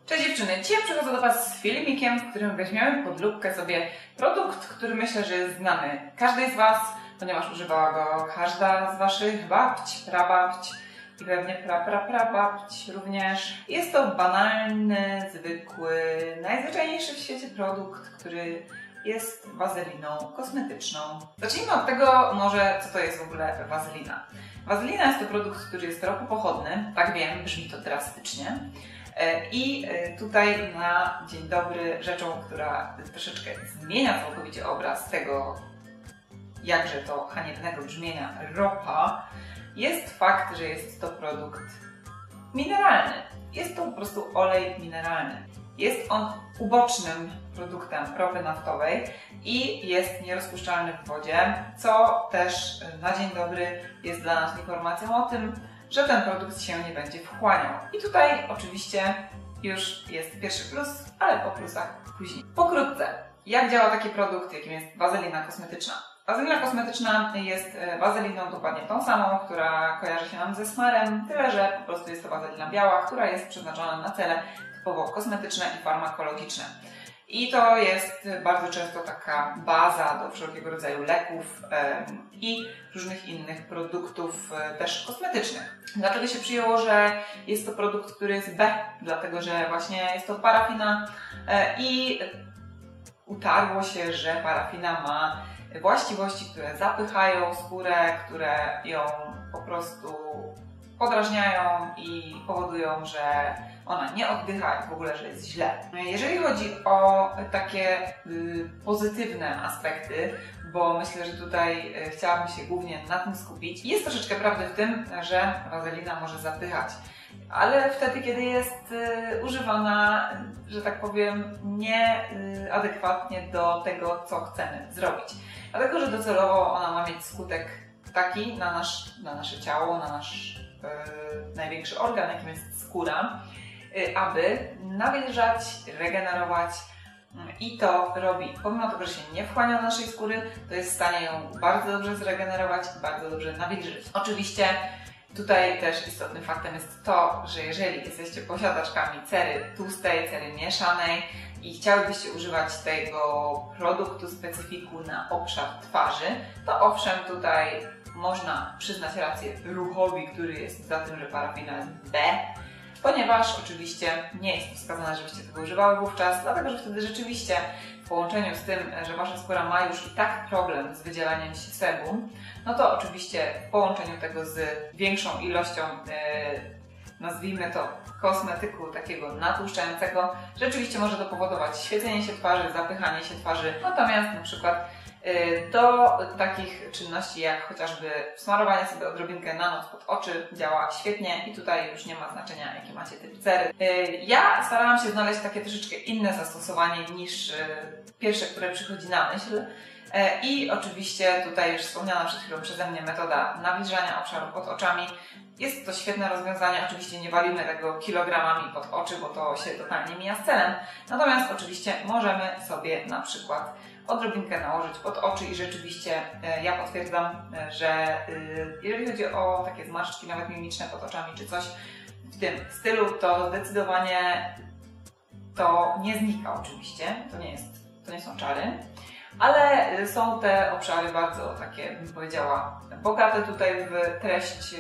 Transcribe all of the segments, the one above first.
Cześć dziewczyny, dzisiaj przychodzę do Was z filmikiem, w którym weźmiemy pod lupkę sobie produkt, który myślę, że jest znany każdej z Was, ponieważ używała go każda z Waszych babć, prababć i pewnie prababć również. Jest to banalny, zwykły, najzwyczajniejszy w świecie produkt, który jest wazeliną kosmetyczną. Zacznijmy od tego może, co to jest w ogóle wazelina. Wazelina jest to produkt, który jest ropopochodny, tak wiem, brzmi to drastycznie. I tutaj na dzień dobry rzeczą, która troszeczkę zmienia całkowicie obraz tego jakże to haniebnego brzmienia ropa, jest fakt, że jest to produkt mineralny. Jest to po prostu olej mineralny. Jest on ubocznym produktem ropy naftowej i jest nierozpuszczalny w wodzie, co też na dzień dobry jest dla nas informacją o tym, że ten produkt się nie będzie wchłaniał. I tutaj oczywiście już jest pierwszy plus, ale o plusach później. Pokrótce, jak działa taki produkt, jakim jest wazelina kosmetyczna? Wazelina kosmetyczna jest wazeliną dokładnie tą samą, która kojarzy się nam ze smarem, tyle że po prostu jest to wazelina biała, która jest przeznaczona na cele typowo kosmetyczne i farmakologiczne. I to jest bardzo często taka baza do wszelkiego rodzaju leków i różnych innych produktów też kosmetycznych. Dlaczego się przyjęło, że jest to produkt, który jest B? Dlatego, że właśnie jest to parafina i utarło się, że parafina ma właściwości, które zapychają skórę, które ją po prostu podrażniają i powodują, że ona nie oddycha i w ogóle, że jest źle. Jeżeli chodzi o takie pozytywne aspekty, bo myślę, że tutaj chciałabym się głównie na tym skupić, jest troszeczkę prawdy w tym, że wazelina może zapychać, ale wtedy, kiedy jest używana, że tak powiem, nieadekwatnie do tego, co chcemy zrobić. Dlatego, że docelowo ona ma mieć skutek taki na nasze ciało, na nasz największy organ, jakim jest skóra, aby nawilżać, regenerować i to robi. Pomimo tego, że się nie wchłania do naszej skóry, to jest w stanie ją bardzo dobrze zregenerować i bardzo dobrze nawilżyć. Oczywiście tutaj też istotnym faktem jest to, że jeżeli jesteście posiadaczkami cery tłustej, cery mieszanej i chciałybyście używać tego produktu specyfiku na obszar twarzy, to owszem, tutaj można przyznać rację ruchowi, który jest za tym, że parafina jest B, ponieważ oczywiście nie jest wskazane, żebyście tego używały wówczas, dlatego że wtedy rzeczywiście w połączeniu z tym, że Wasza skóra ma już i tak problem z wydzielaniem się sebum, no to oczywiście w połączeniu tego z większą ilością, nazwijmy to, kosmetyku takiego natłuszczającego, rzeczywiście może to powodować świecenie się twarzy, zapychanie się twarzy, natomiast na przykład do takich czynności jak chociażby smarowanie sobie odrobinkę na noc pod oczy działa świetnie i tutaj już nie ma znaczenia, jaki macie typ cery. Ja starałam się znaleźć takie troszeczkę inne zastosowanie niż pierwsze, które przychodzi na myśl. I oczywiście tutaj już wspomniana przed chwilą przeze mnie metoda nawilżania obszaru pod oczami. Jest to świetne rozwiązanie, oczywiście nie walimy tego kilogramami pod oczy, bo to się totalnie mija z celem. Natomiast oczywiście możemy sobie na przykład odrobinkę nałożyć pod oczy i rzeczywiście ja potwierdzam, że jeżeli chodzi o takie zmarszczki nawet mimiczne pod oczami czy coś w tym stylu, to zdecydowanie to nie znika oczywiście, to nie są czary. Ale są te obszary bardzo takie, bym powiedziała, bogate tutaj w treść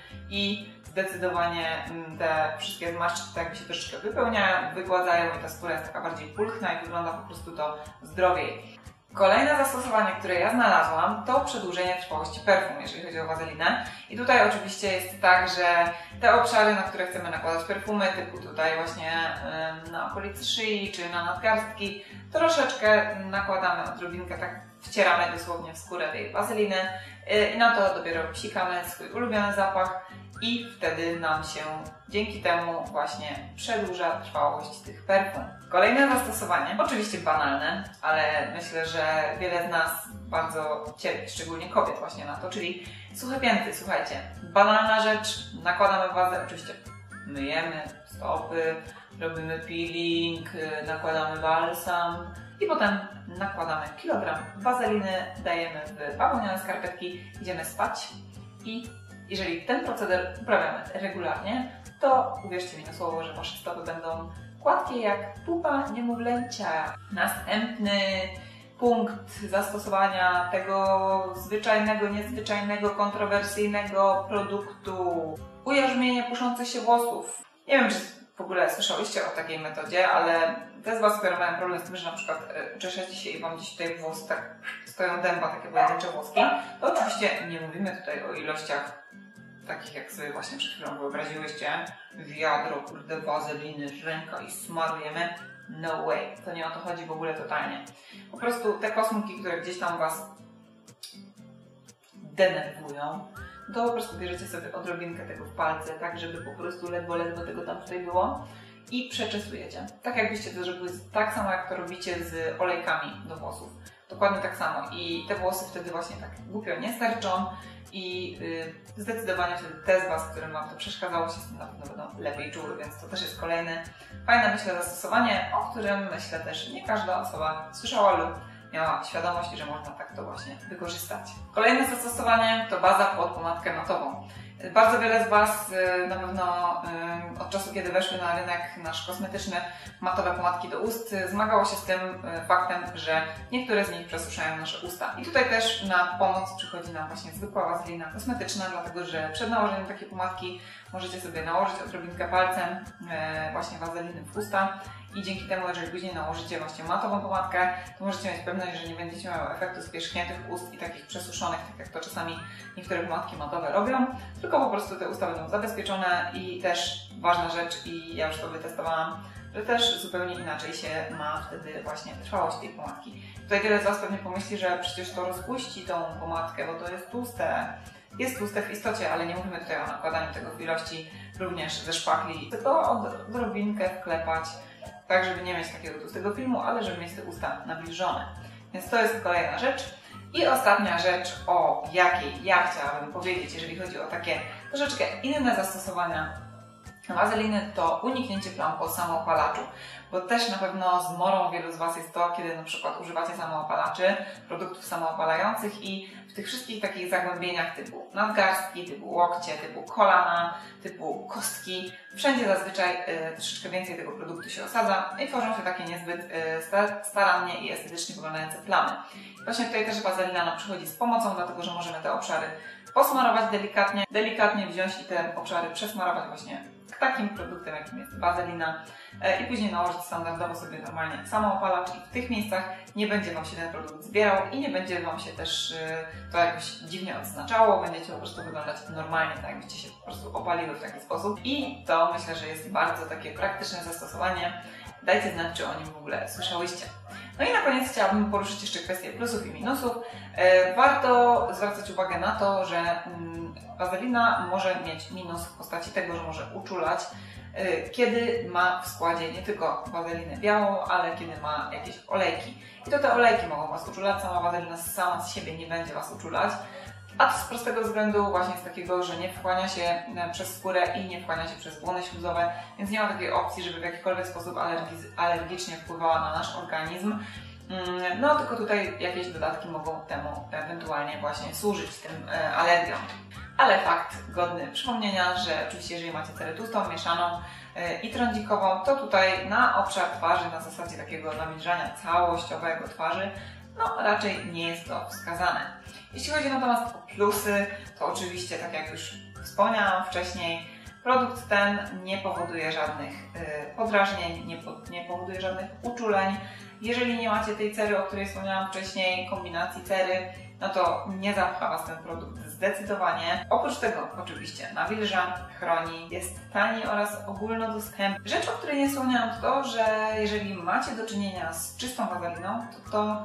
i zdecydowanie te wszystkie zmarszczki tak jakby się troszeczkę wypełniają, wygładzają i ta skóra jest taka bardziej pulchna i wygląda po prostu to zdrowiej. Kolejne zastosowanie, które ja znalazłam, to przedłużenie trwałości perfum, jeżeli chodzi o wazelinę. I tutaj oczywiście jest tak, że te obszary, na które chcemy nakładać perfumy, typu tutaj właśnie na okolicy szyi czy na nadgarstki, troszeczkę nakładamy odrobinkę, tak wcieramy dosłownie w skórę tej wazeliny i na to dopiero psikamy swój ulubiony zapach i wtedy nam się dzięki temu właśnie przedłuża trwałość tych perfum. Kolejne zastosowanie, oczywiście banalne, ale myślę, że wiele z nas bardzo cierpi, szczególnie kobiet właśnie na to, czyli suche pięty. Słuchajcie, banalna rzecz, nakładamy wazę, oczywiście myjemy stopy, robimy peeling, nakładamy balsam i potem nakładamy kilogram wazeliny, dajemy w bawełniane skarpetki, idziemy spać i jeżeli ten proceder uprawiamy regularnie, to uwierzcie mi na słowo, że Wasze stopy będą gładkie jak pupa niemowlęcia. Następny punkt zastosowania tego zwyczajnego, niezwyczajnego, kontrowersyjnego produktu. Ujarzmienie puszących się włosów. Nie wiem, czy w ogóle słyszałyście o takiej metodzie, ale te z Was, które mają problem z tym, że na przykład czeszecie się i Wam gdzieś tutaj włosy tak stoją dęba, takie pojedyncze włoski, to oczywiście nie mówimy tutaj o ilościach takich, jak sobie właśnie przed chwilą wyobraziłyście. Wiadro, kurde, wazeliny, ręka i smarujemy. No way. To nie o to chodzi w ogóle totalnie. Po prostu te kosmyki, które gdzieś tam Was denerwują, to po prostu bierzecie sobie odrobinkę tego w palce, tak żeby po prostu ledwo tego tam tutaj było i przeczesujecie. Tak jakbyście to zrobiły tak samo, jak to robicie z olejkami do włosów. Dokładnie tak samo. I te włosy wtedy właśnie tak głupio nie sterczą i zdecydowanie wtedy te z Was, którym Wam to przeszkadzało, się z tym na pewno będą lepiej czuły, więc to też jest kolejne fajne, myślę, zastosowanie, o którym myślę też nie każda osoba słyszała lub miała świadomość, że można tak to właśnie wykorzystać. Kolejne zastosowanie to baza pod pomadkę matową. Bardzo wiele z Was na pewno od czasu, kiedy weszły na rynek nasz kosmetyczny matowe pomadki do ust, zmagało się z tym faktem, że niektóre z nich przesuszają nasze usta. I tutaj też na pomoc przychodzi nam właśnie zwykła wazelina kosmetyczna, dlatego że przed nałożeniem takiej pomadki możecie sobie nałożyć odrobinkę palcem właśnie wazeliny w usta i dzięki temu, jeżeli później nałożycie właśnie matową pomadkę, to możecie mieć pewność, że nie będziecie miały efektu spierzchniętych ust i takich przesuszonych, tak jak to czasami niektóre pomadki matowe robią, tylko po prostu te usta będą zabezpieczone i też ważna rzecz, i ja już to wytestowałam, że też zupełnie inaczej się ma wtedy właśnie trwałość tej pomadki. Tutaj wiele z Was pewnie pomyśli, że przecież to rozpuści tą pomadkę, bo to jest tłuste. Jest tłuste w istocie, ale nie mówimy tutaj o nakładaniu tego w ilości również ze szpachli, tylko odrobinkę wklepać, tak żeby nie mieć takiego tłustego filmu, ale żeby mieć te usta nawilżone. Więc to jest kolejna rzecz. I ostatnia rzecz, o jakiej ja chciałabym powiedzieć, jeżeli chodzi o takie troszeczkę inne zastosowania wazeliny, to uniknięcie plam po samoopalaczu. Bo też na pewno zmorą wielu z Was jest to, kiedy na przykład używacie samoopalaczy, produktów samoopalających i w tych wszystkich takich zagłębieniach typu nadgarstki, typu łokcie, typu kolana, typu kostki, wszędzie zazwyczaj troszeczkę więcej tego produktu się osadza i tworzą się takie niezbyt starannie i estetycznie wyglądające plamy. Właśnie tutaj też wazelina nam przychodzi z pomocą, dlatego że możemy te obszary posmarować delikatnie wziąć i te obszary przesmarować właśnie takim produktem, jakim jest wazelina i później nałożyć standardowo sobie normalnie samoopalacz i w tych miejscach nie będzie Wam się ten produkt zbierał i nie będzie Wam się też to jakoś dziwnie odznaczało, będziecie po prostu wyglądać normalnie, tak jakbyście się po prostu opaliły w taki sposób i to myślę, że jest bardzo takie praktyczne zastosowanie. Dajcie znać, czy o nim w ogóle słyszałyście. No i na koniec chciałabym poruszyć jeszcze kwestię plusów i minusów. Warto zwracać uwagę na to, że wazelina może mieć minus w postaci tego, że może uczulać, kiedy ma w składzie nie tylko wazelinę białą, ale kiedy ma jakieś olejki. I to te olejki mogą Was uczulać, sama wazelina sama z siebie nie będzie Was uczulać. A to z prostego względu właśnie z takiego, że nie wchłania się przez skórę i nie wchłania się przez błony śluzowe, więc nie ma takiej opcji, żeby w jakikolwiek sposób alergicznie wpływała na nasz organizm. No tylko tutaj jakieś dodatki mogą temu ewentualnie właśnie służyć tym alergiom. Ale fakt godny przypomnienia, że oczywiście jeżeli macie cerę tłustą, mieszaną i trądzikową, to tutaj na obszar twarzy, na zasadzie takiego nawilżania całościowego twarzy, no raczej nie jest to wskazane. Jeśli chodzi natomiast o plusy, to oczywiście, tak jak już wspomniałam wcześniej, produkt ten nie powoduje żadnych podrażnień, nie powoduje żadnych uczuleń. Jeżeli nie macie tej cery, o której wspomniałam wcześniej, kombinacji cery, no to nie zapcha Was ten produkt zdecydowanie. Oprócz tego oczywiście nawilża, chroni, jest tani oraz ogólnodostępny. Rzecz, o której nie wspomniałam, to, że jeżeli macie do czynienia z czystą wazeliną, to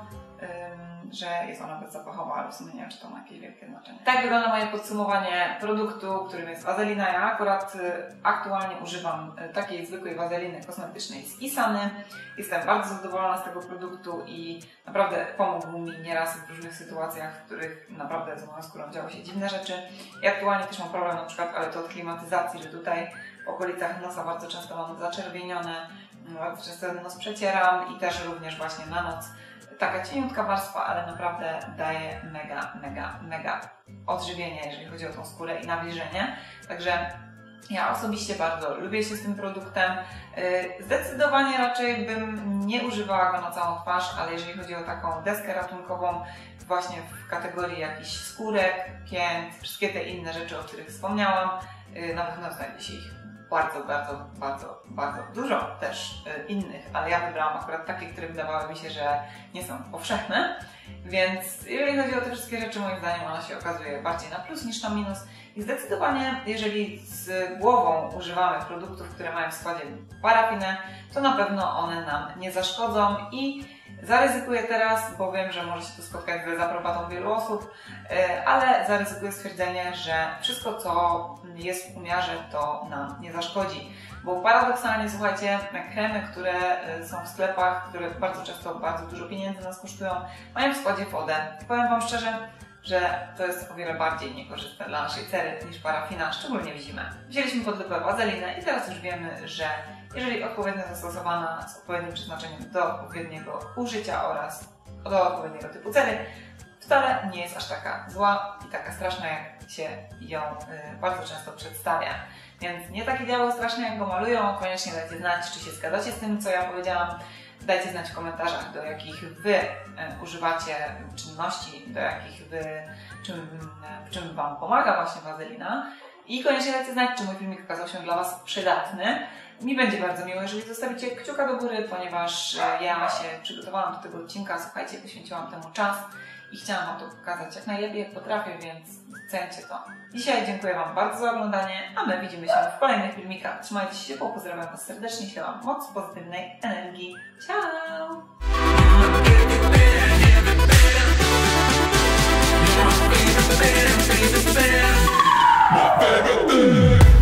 że jest ona bezzapachowa, ale w sumie nie wiem, czy to ma jakieś wielkie znaczenie. Tak wygląda moje podsumowanie produktu, którym jest wazelina. Ja akurat aktualnie używam takiej zwykłej wazeliny kosmetycznej z Isany. Jestem bardzo zadowolona z tego produktu i naprawdę pomógł mi nieraz w różnych sytuacjach, w których naprawdę z moją skórą działy się dziwne rzeczy. I aktualnie też mam problem na przykład, ale to od klimatyzacji, że tutaj w okolicach nosa bardzo często mam zaczerwienione, bardzo często nos przecieram i też również właśnie na noc taka cieniutka warstwa, ale naprawdę daje mega odżywienie, jeżeli chodzi o tą skórę i nawilżenie. Także Ja osobiście bardzo lubię się z tym produktem. Zdecydowanie raczej bym nie używała go na całą twarz, ale jeżeli chodzi o taką deskę ratunkową, właśnie w kategorii jakichś skórek, pięt, wszystkie te inne rzeczy, o których wspomniałam, na pewno znajdzie się ich bardzo dużo też innych, ale ja wybrałam akurat takie, które wydawały mi się, że nie są powszechne. Więc jeżeli chodzi o te wszystkie rzeczy, moim zdaniem ona się okazuje bardziej na plus niż na minus. I zdecydowanie, jeżeli z głową używamy produktów, które mają w składzie parafinę, to na pewno one nam nie zaszkodzą i zaryzykuję teraz, bo wiem, że może się to spotkać z dezaprobatą wielu osób, ale zaryzykuję stwierdzenie, że wszystko, co jest w umiarze, to nam nie zaszkodzi. Bo paradoksalnie, słuchajcie, kremy, które są w sklepach, które bardzo często bardzo dużo pieniędzy nas kosztują, mają w składzie wodę. Powiem Wam szczerze, że to jest o wiele bardziej niekorzystne dla naszej cery niż parafina, szczególnie w zimę. Wzięliśmy pod lupę wazelinę i teraz już wiemy, że jeżeli odpowiednio zastosowana z odpowiednim przeznaczeniem do odpowiedniego użycia oraz do odpowiedniego typu cery, wcale nie jest aż taka zła i taka straszna, jak się ją bardzo często przedstawia. Więc nie takie diabeł straszne, jak go malują. Koniecznie dajcie znać, czy się zgadzacie z tym, co ja powiedziałam. Dajcie znać w komentarzach, do jakich Wy używacie czynności, do jakich w czym Wam pomaga właśnie wazelina. I koniecznie dajcie znać, czy mój filmik okazał się dla Was przydatny. Mi będzie bardzo miło, jeżeli zostawicie kciuka do góry, ponieważ ja się przygotowałam do tego odcinka, słuchajcie, poświęciłam temu czas i chciałam Wam to pokazać jak najlepiej jak potrafię, więc cencie to. Dzisiaj dziękuję Wam bardzo za oglądanie, a my widzimy się w kolejnych filmikach. Trzymajcie się ciepło, pozdrawiam Was serdecznie, ślę Wam moc pozytywnej energii. Ciao!